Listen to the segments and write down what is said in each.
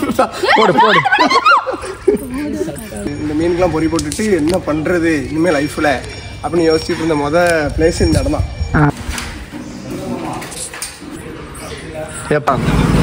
போடு போடு. இந்த மீனுக்கெல்லாம் பொறி போட்டுட்டு என்ன பண்ணுறது இனிமேல் லைஃப்பில் அப்படின்னு யோசிச்சுட்டு இருந்த பிளேஸ் இந்த இடம் தான். ஏப்பா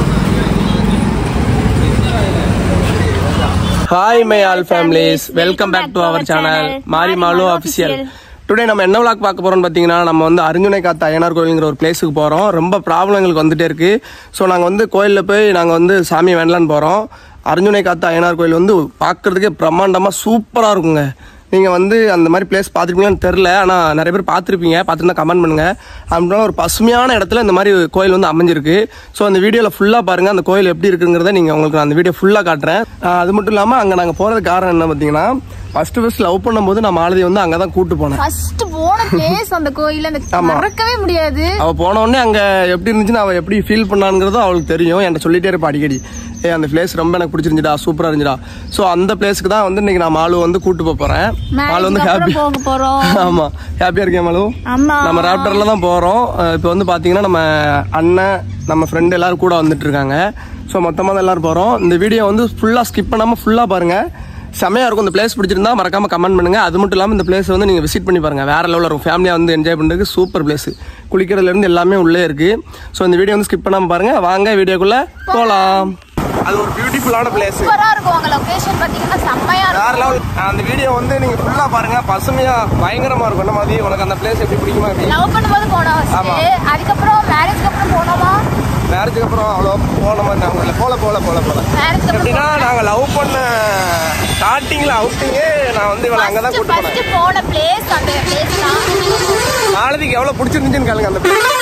hi my all families, welcome back to our channel Mari Malu official. Today நம்ம என்ன விளாக் பார்க்க போகிறோம்னு பார்த்தீங்கன்னா, நம்ம வந்து அருஞ்சுனை காத்த அய்யனார் கோயிலுங்கிற ஒரு பிளேஸுக்கு போகிறோம். ரொம்ப ப்ராப்ளம் எங்களுக்கு வந்துட்டே இருக்குது. ஸோ நாங்கள் வந்து கோயிலில் போய் நாங்கள் வந்து சாமி வேண்டலான்னு போகிறோம். அருஞ்சுனை காத்த அய்யனார் கோயில் வந்து பார்க்குறதுக்கே பிரம்மாண்டமாக சூப்பராக இருக்குங்க. நீங்கள் வந்து அந்த மாதிரி பிளேஸ் பார்த்துருப்பீங்கன்னு தெரில, ஆனால் நிறைய பேர் பார்த்துருப்பீங்க. பார்த்துருந்தா கமெண்ட் பண்ணுங்கள். அப்படின்னா ஒரு பசுமையான இடத்துல இந்த மாதிரி கோயில் வந்து அமைஞ்சிருக்கு. ஸோ அந்த வீடியோவில் ஃபுல்லாக பாருங்கள், அந்த கோயில் எப்படி இருக்குங்கிறத நீங்கள் உங்களுக்கு அந்த வீடியோ ஃபுல்லாக காட்டுறேன். அது மட்டும் இல்லாமல் அங்கே நாங்கள் போகிறதுக்கு காரணம் என்ன பார்த்தீங்கன்னா, ஃபர்ஸ்ட் லவ் பண்ணும்போது நான் மாலதி வந்து அங்கே தான் கூட்டு போனேன். ஃபர்ஸ்ட் போன பிளேஸ் அந்த கோயில், மறக்கவே முடியாது. அவள் போன உடனே அங்கே எப்படி இருந்துச்சுன்னு அவள் எப்படி ஃபீல் பண்ணாங்கிறதும் அவளுக்கு தெரியும். என்கிட்ட சொல்லிட்டே இருப்பா அடிக்கடி, அந்த பிளேஸ் ரொம்ப எனக்கு பிடிச்சிருந்துடா, சூப்பராக இருந்துடா. ஸோ அந்த பிளேஸ்க்கு தான் வந்து இன்னைக்கு நான் மாலு வந்து கூட்டு போகிறேன். மாலு வந்து ஹாப்பியாக போகிறோம். ஆமாம், ஹாப்பியாக இருக்கேன் மாலு. நம்ம ராப்டர்ல தான் போகிறோம். இப்போ வந்து பார்த்தீங்கன்னா நம்ம அண்ணன் நம்ம ஃப்ரெண்டு எல்லாரும் கூட வந்துட்டு இருக்காங்க. ஸோ மொத்தமாக தான் எல்லாரும் போகிறோம். இந்த வீடியோ வந்து ஃபுல்லாக ஸ்கிப் பண்ணாமல் ஃபுல்லாக பாருங்கள். செமையாக இருக்கும். இந்த பிளேஸ் பிடிச்சிருந்தா மறக்காமல் கமெண்ட் பண்ணுங்கள். அது மட்டும் இல்லாமல் இந்த பிளேஸ் வந்து நீங்கள் விசிட் பண்ணி பாருங்கள். வேறு லெவலில் இருக்கும். ஃபேமிலியாக வந்து என்ஜாய் பண்ணுறதுக்கு சூப்பர் பிளேஸ். குளிக்கிறதுலேருந்து எல்லாமே உள்ளே இருக்குது. ஸோ இந்த வீடியோ வந்து ஸ்கிப் பண்ணாமல் பாருங்கள். வாங்க வீடியோக்குள்ளே போகலாம். அது ஒரு பியூட்டிஃபுல்லான பிளேஸ். சூப்பரா இருக்கும். அங்க லொகேஷன் பாத்தீங்கன்னா செம்மையா இருக்கும். வேற லெவல். அந்த வீடியோ வந்து நீங்க ஃபுல்லா பாருங்க. பசுமையா பயங்கரமா இருக்கும். என்ன மாதிரி உனக்கு அந்த பிளேஸ் எப்படி பிடிக்குமா? லவ் பண்ணும்போது போனோம். அதுக்கு அப்புறம் மேரேஜ்க்கு அப்புறம் போனோமா? மேரேஜ்க்கு அப்புறம் அவ்வளோ போன மாதிரி நாங்க இல்ல. போல எப்படின்னா, நாங்க லவ் பண்ண ஸ்டார்டிங்ல அவுட்டிங்கே நான் வந்து இவளை அங்கதான் கூட்டு போனேன். ஃபர்ஸ்ட் போன பிளேஸ் அந்த பிளேஸ் தான். மாலதிக்கு எவ்வளவு பிடிச்சிருந்துச்சுன்னு கேளுங்க. அந்த பிளேஸ்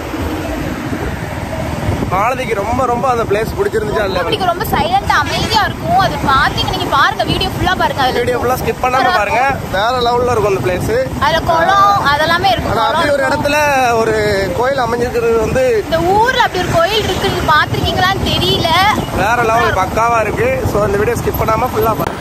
மாலதிக்கு ரொம்ப ரொம்ப அந்த பிளேஸ் பிடிச்சிருந்துச்சா இல்ல? உங்களுக்கு ரொம்ப சைலண்டா அமைதியா இருக்கும். அது பாத்தீங்க, நீங்க பாருங்க, வீடியோ ஃபுல்லா பாருங்க. அந்த வீடியோ ஃபுல்லா ஸ்கிப் பண்ணாம பாருங்க. வேற லெவல்ல இருக்கும் அந்த பிளேஸ். அதுல குளம் அதெல்லாம் இருக்கும். அப்படி ஒரு இடத்துல ஒரு கோயில் அமைஞ்சிருக்கிறது வந்து இந்த ஊர்ல அப்படி ஒரு கோயில் இருக்குன்னு பாத்திருக்கீங்களான்னு தெரியல. வேற லெவல் பக்காவா இருக்கு. சோ இந்த வீடியோ ஸ்கிப் பண்ணாம ஃபுல்லா பாருங்க.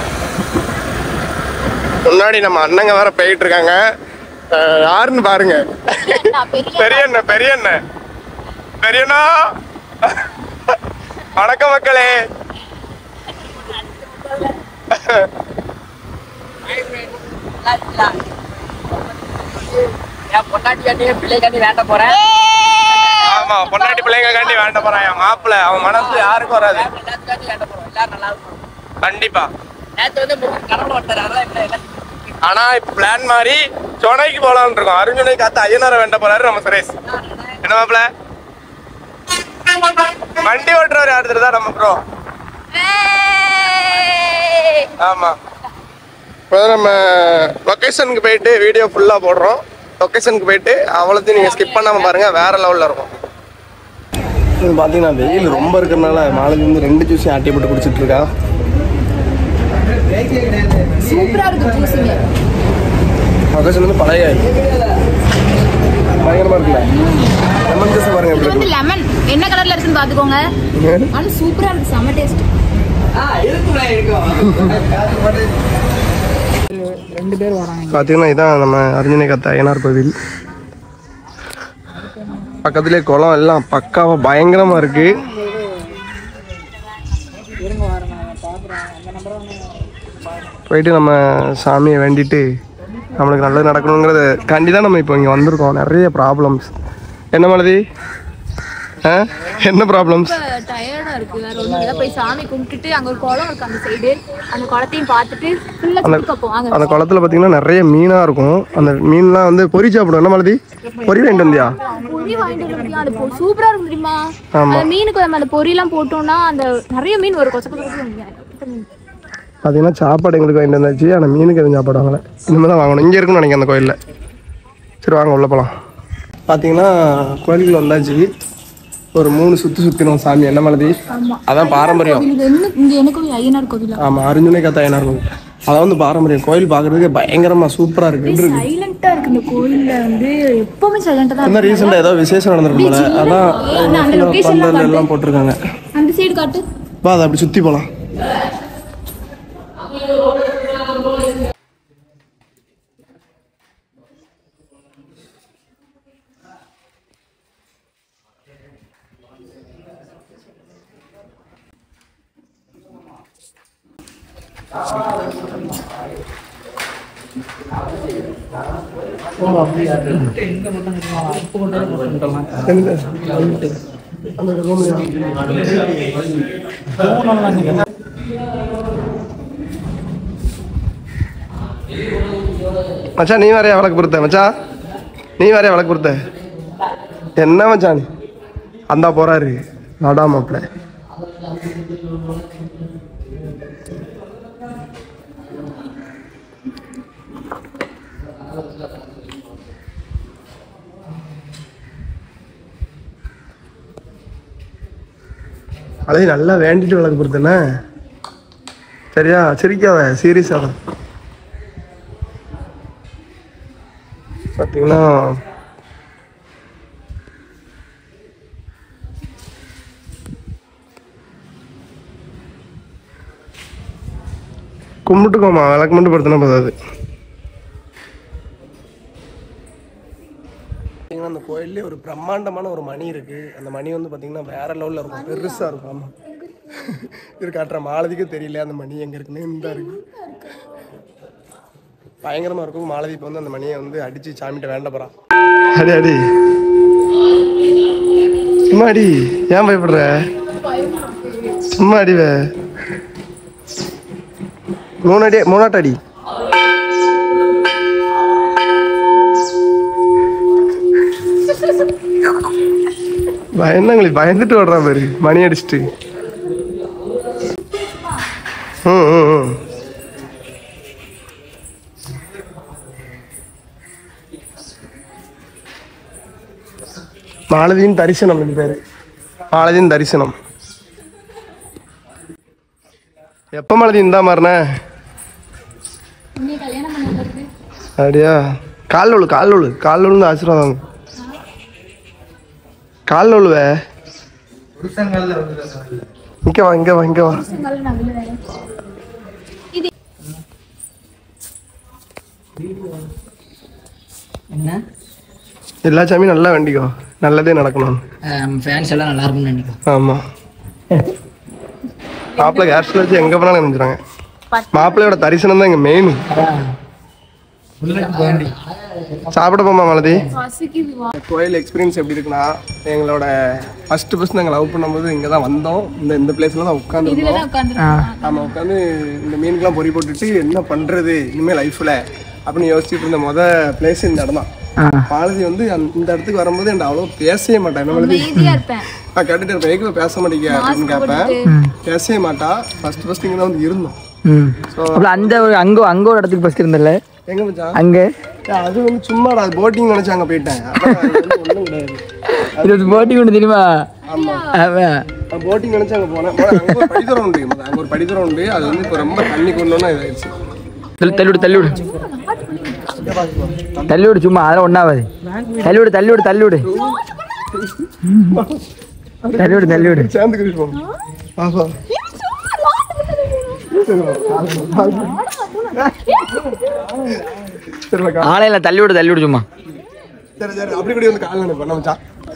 முன்னாடி நம்ம அண்ணங்க வேற போயிட்டு இருக்காங்க. யாருன்னு பாருங்க. பெரியண்ண பெரியண்ணா. வணக்கம் மக்களே. ஆமா, பொண்டாட்டி பிள்ளைங்க வேண்ட போறான் என் மாப்பிள்ள. அவன் மனசு யாருக்கும் வராது. கண்டிப்பா. ஆனா இப்ப பிளான் மாதிரி சொனைக்கு போலான்னு இருக்கோம். அருஞ்சுனை காத்த அய்யனாரை வேண்ட போறாரு நம்ம சுரேஷ். என்ன மாப்பிள்ள? வண்டி ஓட்டுறவர் யாரு தெரியுதா? நம்ம ப்ரோ. ஆமா, நம்ம லொகேஷனுக்கு போயிட்டு வீடியோ ஃபுல்லா போடுறோம். லொகேஷனுக்கு போயிட்டு அவ்வளோத்தையும் நீங்க ஸ்கிப் பண்ணாம பாருங்க. வேற லெவல்ல இருக்கும். இது பாத்தீங்கன்னா வெயில் ரொம்ப இருக்கிறதுனால மாலதி வந்து 2 ஜூஸையும் ஆட்டி போட்டு குடிச்சிட்டு இருக்கா. சூப்பரா இருக்கு ஜூஸிங்க. லொகேஷன் வந்து பழைய பயங்கரமா இருக்குல்ல. லெமன் ஜூஸ் பாருங்க. இது வந்து லெமன் என்ன கலர்ல இருக்குன்னு பாத்துக்கோங்க. ஆனா சூப்பரா இருக்கு. செம டேஸ்ட். ரெண்டு பேர் வராங்க. பாத்தீங்கன்னா இதான் நம்ம அருஞ்சுனை காத்த அய்யனார் கோவில். பக்கத்துலேயே குளம் எல்லாம் பக்காவா பயங்கரமா இருக்கு. போயிட்டு நம்ம சாமியை வேண்டிட்டு நம்மளுக்கு நல்லது நடக்கணுங்கிறத கண்டிதான் நம்ம இப்போ இங்கே வந்திருக்கோம். நிறைய ப்ராப்ளம்ஸ். என்ன மாதிரி என்ன ப்ராப்ளம்ஸ்? டயர்டா இருக்கு. வேற ஒண்ணும் இல்ல. போய் சாமி கும்பிட்டுட்டு அங்க ஒரு குளம் இருக்கு அந்த சைடு. அந்த குளத்தையும் பார்த்துட்டு ஃபுல்லா சுத்தி போவாங்க. அந்த குளத்துல பாத்தீங்கன்னா நிறைய மீனா இருக்கும். அந்த மீன்லாம் வந்து பொரி சாப்பிடும். என்ன மாதிரி பொரி வாங்கிட்டு வந்தியா? பொரி வாங்கிட்டு வந்தியா? அது சூப்பரா இருக்கும் தெரியுமா? அந்த மீனுக்கு நம்ம அந்த பொரி எல்லாம் போட்டோம்னா அந்த நிறைய மீன் வரும். கொச்ச பார்த்தீங்கன்னா சாப்பாடு எங்களுக்கு வாங்கிட்டு வந்தாச்சு. ஆனால் மீனுக்கு எதுவும் சாப்பாடு வாங்கலை. இனிமேல் தான் வாங்கணும். இங்கே இருக்குன்னு நினைக்கிறேன் அந்த கோயிலில். சரி வாங்க உள்ள போகலாம். பார்த்தீங்கன்னா கோயிலுக்குள்ள வந்தாச்சு. ஒரு 3 சுற்றினோம் சாமி. என்ன மாதிரி அதான் பாரம்பரியம். ஆமாம், அருஞ்சுனை காத்த அய்யனார் கோவில். அதான் வந்து பாரம்பரியம். கோயில் பார்க்கறதுக்கு பயங்கரமா சூப்பரா இருக்கு. சைலண்டா இருக்கு இந்த கோயில்ல. வந்து எப்பவுமே சைலண்டா தான். என்ன ரீசெண்டா ஏதோ விசேஷம் நடந்துருக்கும்ல, அதான் அந்த லொகேஷன்ல எல்லாம் போட்டுருக்காங்க. அந்த சைடு காட்டு. வா, அதை அப்படி சுத்தி போலாம். மச்சான் நீ வரையா விளக்கு பொறுத்த மச்சான், நீ வரையா விளக்கு பொறுத்த என்ன மச்சான் அந்த போறாரு நாடா மாப்பிள்ள. அதே நல்லா வேண்டிட்டு விளக்கு பொறுத்தன சரியா, சிரிக்காத சீரியஸா தான் பார்த்தீங்கன்னா கும்பிட்டுக்கோமா, விளக்கு மட்டும் படுத்தினா போதாது. அந்த கோயிலே ஒரு பிரம்மாண்டமான ஒரு மணி இருக்கு. அந்த மணி வந்து பார்த்தீங்கன்னா வேற லெவலில் இருக்கும், பெருசாக இருக்கும். ஆமாம் இது காட்டுற மாலதிக்கும் தெரியல அந்த மணி எங்கே இருக்குன்னு. இந்த இருக்கு பயங்கரமாக இருக்கும். மாலதி இப்போ வந்து அந்த மணியை வந்து அடித்து சாமிகிட்ட வேண்ட போகிறான். அடி அடி சும்மா அடி, ஏன் பயப்படுற? சும்மா அடிவே, மூணாட்டு அடி. பயந்தாங்களே, பயந்துட்டு ஓடுறா பாரு மணி அடிச்சுட்டு. மாலதியின் தரிசனம், ரெண்டு பேரு மாலதியின் தரிசனம். எப்ப மாலதி இந்த மாதிரின அப்படியா? கால் நூலு கால் நூலு கால் நூலு ஆசீர்வாதம். கால் நூலுவ இங்க வா இங்க வா இங்க வா. என்ன எல்லா சாமியும் நல்லா வேண்டிக்கோ, நல்லதே நடக்கணும். ஃபேன்ஸ் எல்லாம் நல்லா இருக்கும்னு நினைக்கிறேன். ஆமா மாப்பிள்ளை கேஸ்ல வச்சு எங்க போனாலும் நினைச்சிட்டாங்க. மாப்பிள்ளையோட தரிசனம் தான் இங்க மெயின். சாப்பிட போமா மாலதி? கோயில் எக்ஸ்பீரியன்ஸ் எப்படி இருக்குன்னா, எங்களோட ஃபர்ஸ்ட் நாங்கள் லவ் பண்ணும்போது இங்கே தான் வந்தோம். இந்த பிளேஸ்ல தான் உட்காந்துருந்தோம். ஆமாம், உட்காந்து இந்த மீனுக்கெல்லாம் பொறி போட்டுட்டு என்ன பண்ணுறது இனிமேல் லைஃப்பில் அப்படின்னு யோசிச்சுட்டு இருந்த பிளேஸ் இந்த இடம் தான். மாலதி வந்து இந்த இடத்துக்கு வரும்போது என்கிட்ட அவ்வளோ பேசவே மாட்டேன். என்ன மாலதி நான் கேட்டுட்டு இருப்பேன், பேச மாட்டேங்க அப்படின்னு கேட்பேன். பேசவே மாட்டா. ஃபர்ஸ்ட் இங்கே தான் வந்து இருந்தோம். அந்த அங்க ஒரு இடத்துக்கு ஃபர்ஸ்ட் இருந்தல எங்க மச்சான்? அங்க அது வந்து சும்மாடா, அது போட்டிங் நினைச்சு அங்க போயிட்டேன். ஒன்றும் கிடையாது. இது போட்டிங் ஒன்று தெரியுமா? ஆமா, போட்டிங் நினைச்சு அங்க போனேன். அங்க ஒரு படித்துறை உண்டு, அங்க ஒரு படித்துறை உண்டு. அது வந்து இப்போ ரொம்ப தண்ணி கொண்டோன்னா இதாயிடுச்சு. தள்ளிவிடு தள்ளிவிடு தள்ளிவிடு, சும்மா அதெல்லாம் ஒன்றாவது. தள்ளிவிடு தள்ளிவிடு தள்ளிவிடு தள்ளிவிடு தள்ளிவிடு சேர்ந்து கிழிப்போம். ஆஹா ஆலையில தள்ளிவிடு தள்ளிவிடு சும்மா. சரி சரி, அப்படி கூட வந்து கால் பண்ண மச்சான்.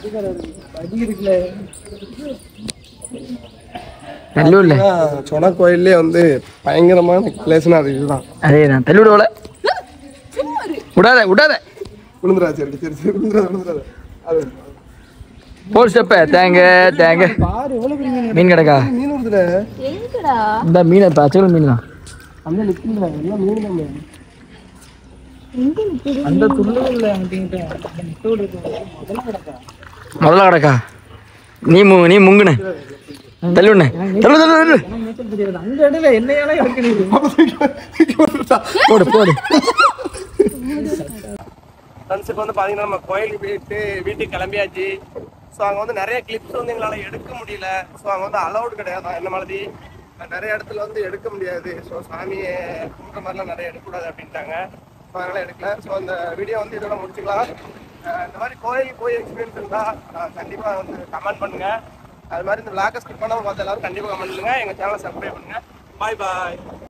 தள்ளிவிடல சொன்ன கோயிலே வந்து பயங்கரமான பிளேஸ்னா அது இதுதான். அதேதான், தள்ளிவிடு போல விடாத விடாத. விழுந்துடா. சரி சரி சரி, விழுந்துடாத. அது போர் ஸ்டெப்ப தேங்க தேங்க. மீன் கிடக்கா? மீன் வருதுல. இந்த மீன் பச்சை மீன் தான். அந்த நிக்கல எல்லாம் மீன் தான். அந்த துள்ளுல முதல்ல கிடக்கா? நீ முங்குன தள்ளுண்ணே தள்ளு தள்ளு தள்ளு. அந்த இடத்துல என்னையால போடு போடு. ஃப்ரெண்ட்ஸுக்கு வந்து பார்த்தீங்கன்னா நம்ம கோயிலுக்கு போயிட்டு வீட்டுக்கு கிளம்பியாச்சு. ஸோ அங்கே வந்து நிறைய கிளிப்ஸ் வந்து எங்களால் எடுக்க முடியல. ஸோ அங்கே வந்து அலௌடு கிடையாது. என்ன மாதிரி நிறைய இடத்துல வந்து எடுக்க முடியாது. ஸோ சாமியை கும்பிட்ற மாதிரிலாம் நிறைய எடுக்கக்கூடாது அப்படின்ட்டாங்க. ஸோ அதனால் எடுக்கல. ஸோ அந்த வீடியோ வந்து இதோட முடிச்சுக்கலாம். இந்த மாதிரி கோயிலுக்கு போய் எக்ஸ்பீரியன்ஸ் இருந்தால் கண்டிப்பாக வந்து கமெண்ட் பண்ணுங்கள். அது மாதிரி இந்த விளாக்கை ஸ்கிப் பண்ணாமல் பார்த்து எல்லாரும் கண்டிப்பாக கமெண்ட் பண்ணுங்கள். எங்கள் சேனலை சப்ஸ்கிரைப் பண்ணுங்கள். பாய் பாய்.